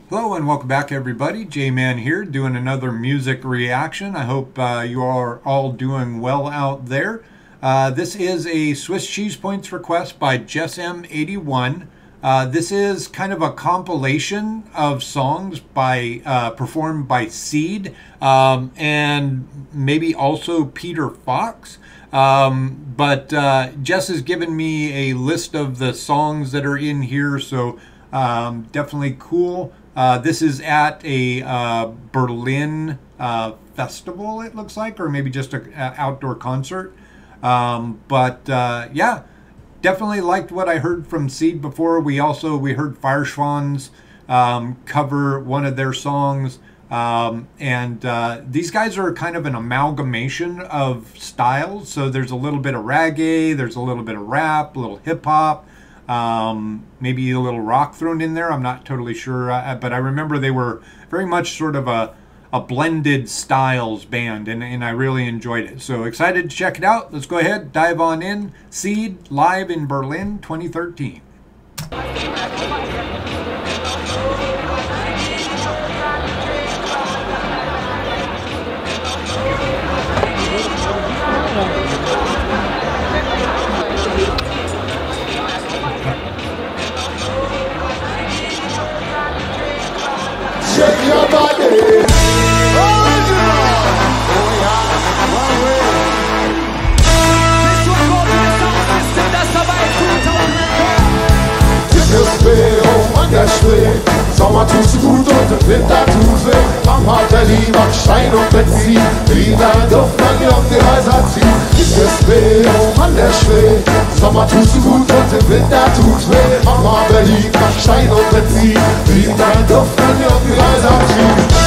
Hello and welcome back everybody. J-Man here doing another music reaction. I hope you are all doing well out there. This is a Swiss Cheese Points request by Jess M81. This is kind of a compilation of songs by performed by Seed and maybe also Peter Fox. But Jess has given me a list of the songs that are in here, so definitely cool. This is at a Berlin festival, it looks like, or maybe just an outdoor concert. Yeah, definitely liked what I heard from Seed before. We heard Fireschwanz cover one of their songs. These guys are kind of an amalgamation of styles. So there's a little bit of reggae, there's a little bit of rap, a little hip hop. Maybe a little rock thrown in there. I'm not totally sure, but I remember they were very much sort of a blended styles band, and I really enjoyed it. So excited to check it out. Let's go ahead, dive on in. Seed live in Berlin 2013. Shake your body. This one goes to the sound system that survived 2010. Gib mir's weh, oh Mann, der Spree. Sommer tust du gut und im Winter tut weh. Mama, der lieber Stein und Benzin. Lila Duft, wenn wir um die Häuser ziehen. Gib mir's weh, oh Mann, der Spree. Sommer tust du gut und im Winter tut weh. Mama, Berlin, Stein und Benzin. Lila Duft, wenn wir um die Häuser ziehen.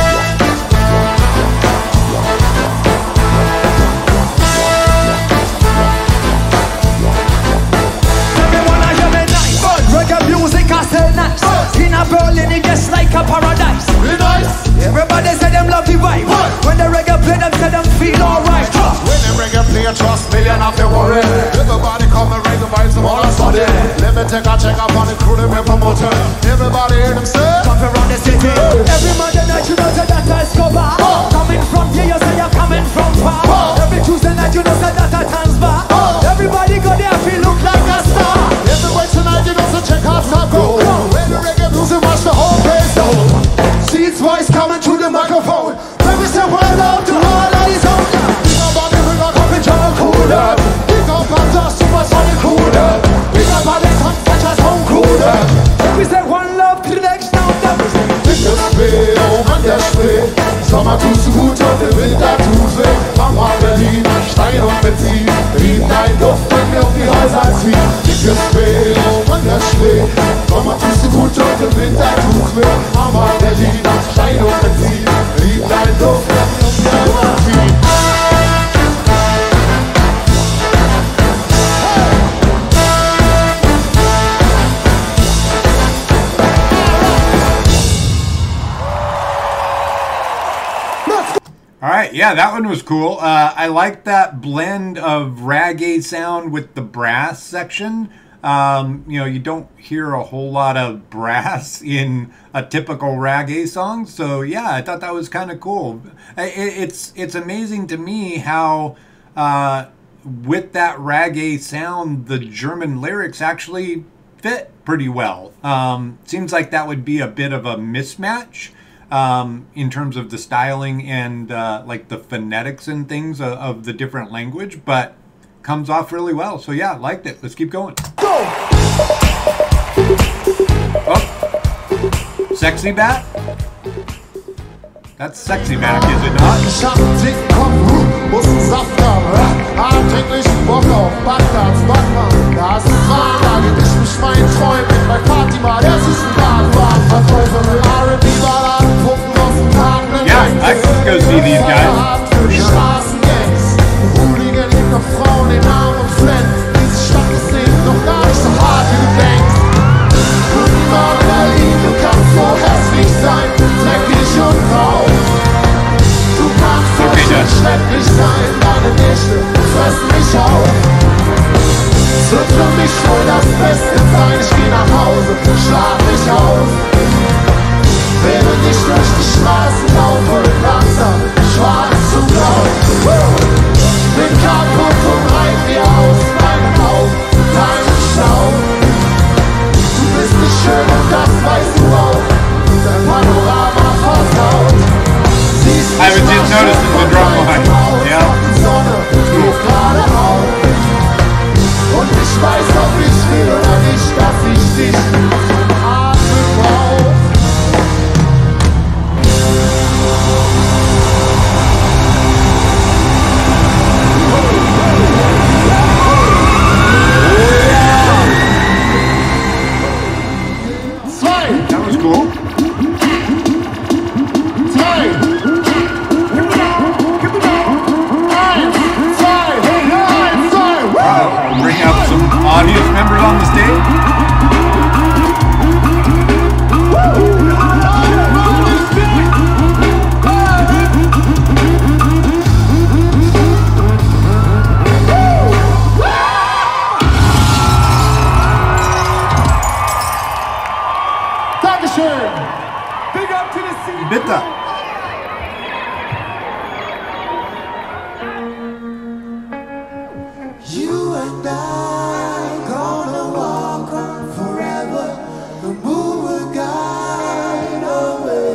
In a Berlin, it gets like a paradise. Nice. Everybody say them love the vibe. When the reggae play, them say them feel alright. When the reggae play, trust million of the worry. Everybody come and reggae vibes them all a study. Let me take a check up on the crew, them we promoter. Everybody hear them say, come around the city. Every Monday night you know say that I discover. Coming from here, you say you're coming from far. Every Tuesday night you know say that I transfer. Everybody go there, feel look like a star. everywhere tonight you know say check out Taco. When the reggae music watch the whole place down. Seed's voice coming to the microphone. Let me say one love to all of these own. Big up on the river, come and jump cooler. Big up on the supersonic cooler. Big up on the tongue such as home cooler. We say one love to the next now. Gib mir's weh, oh Mann, der Spree. Sommer tust du gut und im Winter tut weh. Mama, Berlin, Stein und Benzin. Rieb dein Duft, wenn wir um die Häuser ziehen. Gib mir's weh, oh Mann, der Spree. Sommer tust du gut und im Winter tut weh. Mama, Berlin, Stein und Benzin. Rieb dein Duft, wenn wir um die Häuser ziehen. All right, yeah, that one was cool. I like that blend of reggae sound with the brass section. You know, you don't hear a whole lot of brass in a typical reggae song. So yeah, I thought that was kind of cool. It's amazing to me how with that reggae sound, the German lyrics actually fit pretty well. Seems like that would be a bit of a mismatch. In terms of the styling and like the phonetics and things of the different language, but comes off really well. So yeah, liked it. Let's keep going. Go! Oh, Sexy Back? That's Sexy Back, is it not? Ich hab einen dicken Kopf, muss einen Saft haben. Hab täglichen Bock auf Bagdads Backmann. Da ist ein Wahn, da geb ich mich meinen Träumen. Bei Fatima, der süßen Badewagen. Verkäufer mit R&B-Balladen, Puppen aus dem Tag. Yeah, I could go see these guys. Für die Straßengangs. Hooligan liegt auf Frauen, den Arm und Flenn. Diese Stadt ist eben noch gar nicht so hart, wie du denkst. Und die Mann in Berlin, du kannst so hässlich sein, dreckig und grau. Du kannst so schrecklich sein, deine Nächte fressen mich auf. Es wird für mich wohl das Beste sein, ich geh nach Hause, schlaf mich aus. ich durch die Straßen laufe, langsam, schwarz zu blau. Bin kaputt und reib mir aus meinen Augen deinen Staub. Du bist nicht schön und das weißt du auch. Dein Panorama versaut. Siehst I haven't just noticed the drum line. Yeah. Die Sonne geht gerade auf. Und ich weiß, ob ich will oder nicht, dass ich dich atmen brauch. That was cool. Bring out some audience members on the stage. Dankeschön. Big up to the city. Bitte. You and I gonna walk on forever. The moon will guide our way.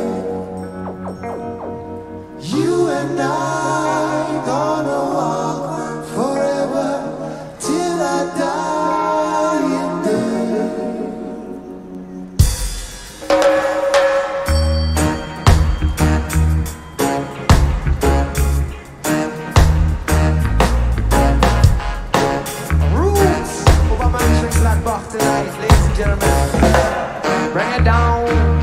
You and I gonna walk on forever till I die day. Roots. Obermann drinks like Bach tonight, ladies and gentlemen. Bring it down.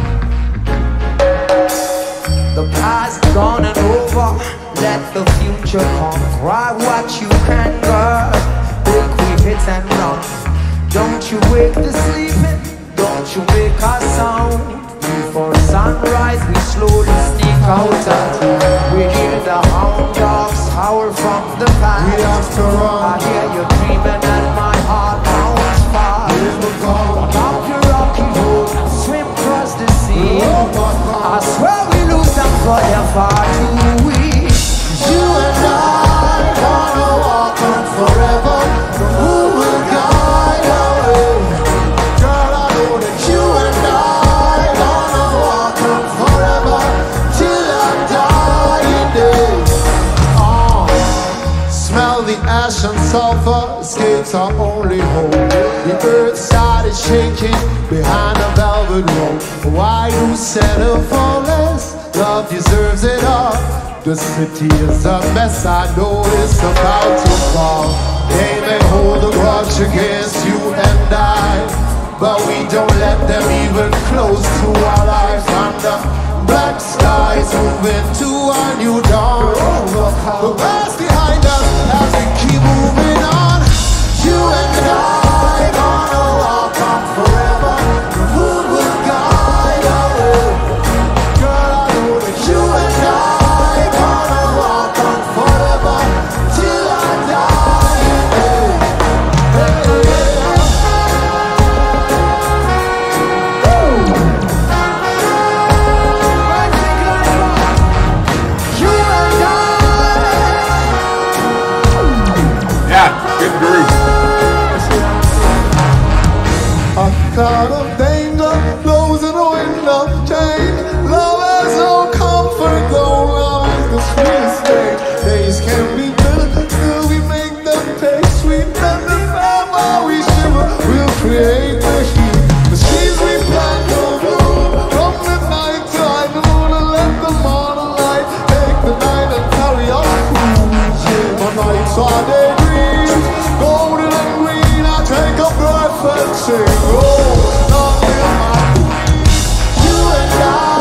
The past gone and over. Let the future come. Grab what you can, girl. Big quick hit and run. Don't you wake the sleeping. Don't you make a sound. Before sunrise, we slowly sneak out. We hear the hound dogs howl from the past. We have to run. I hear you dreaming and my heart pounds fast. Up your rocky road, swim across the sea. I swear we lose them for their far too weak. You and I gonna walk on forever. The moon will guide our way. Girl, I know that you and I gonna walk on forever till I'm dying day. Smell the ash and sulfur, escapes our only hope. The earth started shaking behind a velvet rope. Why you settle for less? Love deserves it all. The city is a mess, I know it's about to fall. They may hold a grudge against you and I, but we don't let them even close to our lives. Under black skies, moving to a new dawn. The past behind us as we keep moving on. You and I gonna walk on forever. The moon will guide our way. Girl, I know that you and I gonna walk on forever till I die. You and Yeah, good groove. A cloud of danger blows in the wind of change. Love has no comfort, though love is the sweetest thing. Days can be bitter, still we make them taste sweet. And the fire we shiver will create the heat. The seeds we plant will bloom from midnight till noon, and let the morning light take the night and carry us through. My nights are daydreams, golden and green. I take a breath and sing, oh, not in my dreams. You and I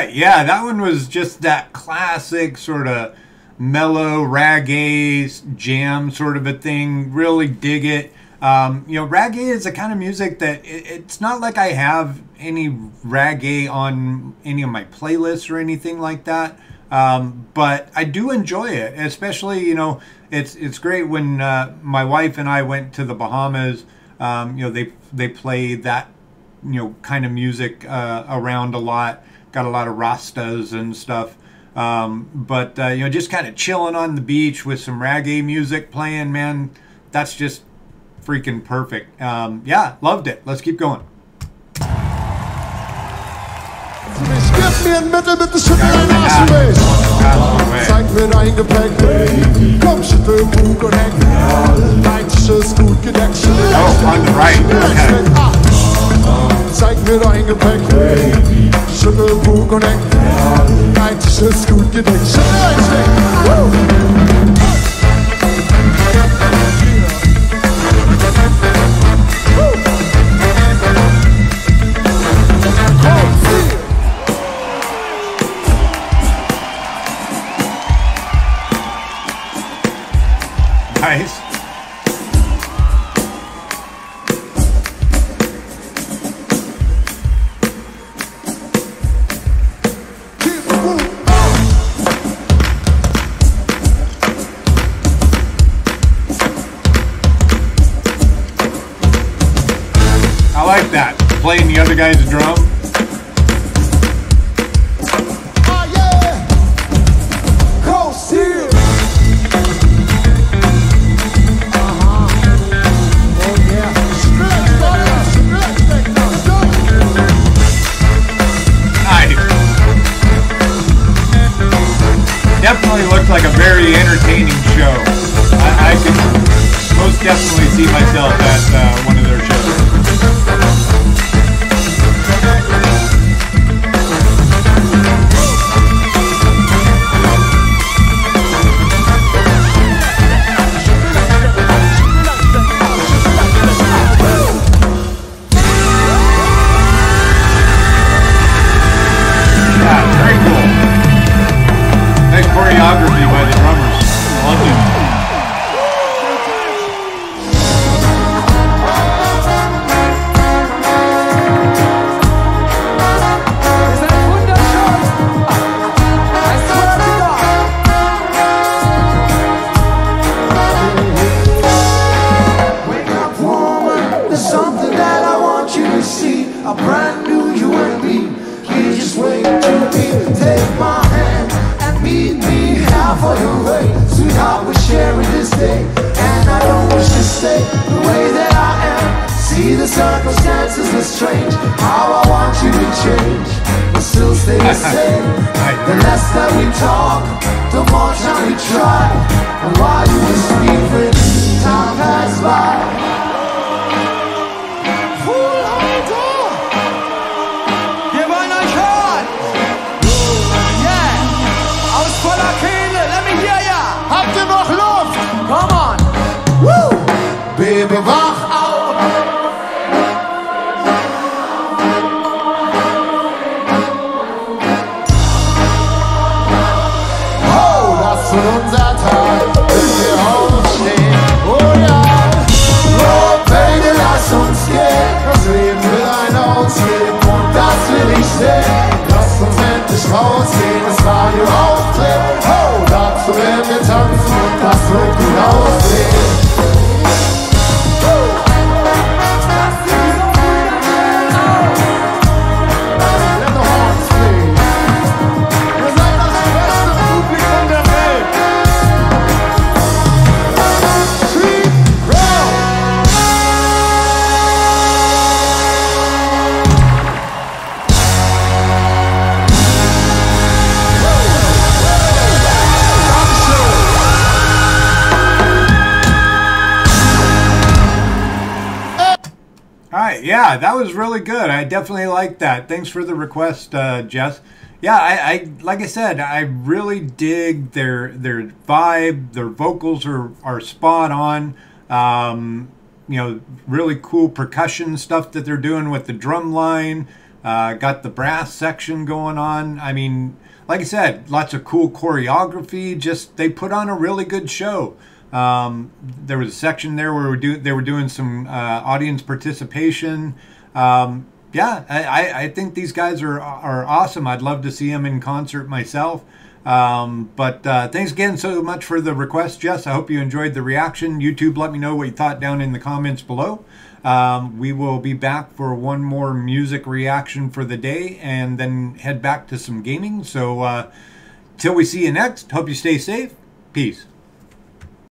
right. Yeah, that one was just that classic sort of mellow reggae jam sort of a thing. Really dig it. Reggae is the kind of music that it's not like I have any reggae on any of my playlists or anything like that. But I do enjoy it, especially, it's great when my wife and I went to the Bahamas. They play that, kind of music around a lot. Got a lot of Rastas and stuff. But just kind of chilling on the beach with some reggae music playing, man, that's just freaking perfect. Yeah, loved it. Let's keep going. Gib mir ein Mittel, bitte schüttel dein Arsch Zeig mir dein Gepäck, Baby. Komm, schüttel Bug und Heck. Dein Tisch gut gedeckt. Oh, on the right. Okay. Zeig mir dein Gepäck, Baby. Schüttel Bug und Heck. Dein Tisch gut gedeckt. Schüttel dein Steck. Nice. I like that. Playing the other guy's drum. Definitely looked like a very entertaining show. I could most definitely see myself at one of their shows. Yeah, very cool. Nice choreography by the drummers. Loved it. Wake up, woman. There's something that I want you to see. A brand new you and me. You just wait to me. Take my hand and meet me halfway away. Sweetheart, we're sharing this day, and I don't wish to stay the way that I am. See the circumstances are strange. How I want you to change, but still stay the same. The less that we talk, the more time we try. And while you were sleeping, time passed by. Give one a shot. Yeah, I was voller Kehle. Let me hear ya. Habt ihr noch Luft? Come on. Woo! Baby, wach auf! Oh, das wird unser Tag, wenn wir aufstehen. Oh ja! Oh, Baby, lass uns gehen. Das Leben will ein Ausgehen und das will ich sehen. Lass uns endlich rausgehen, das Radio aufdrehen. Oh, dazu werden wir tanzen und das wird gut aussehen. Alright, yeah, that was really good. I definitely like that. Thanks for the request, Jess. Yeah, I like I said, I really dig their vibe. Their vocals are spot on. Really cool percussion stuff that they're doing with the drum line. Got the brass section going on. I mean, like I said, lots of cool choreography. Just they put on a really good show. There was a section there where they were doing some audience participation. Yeah, I think these guys are awesome. I'd love to see them in concert myself. But thanks again so much for the request, Jess. I hope you enjoyed the reaction. YouTube, let me know what you thought down in the comments below. We will be back for one more music reaction for the day and then head back to some gaming. So till we see you next, hope you stay safe. Peace.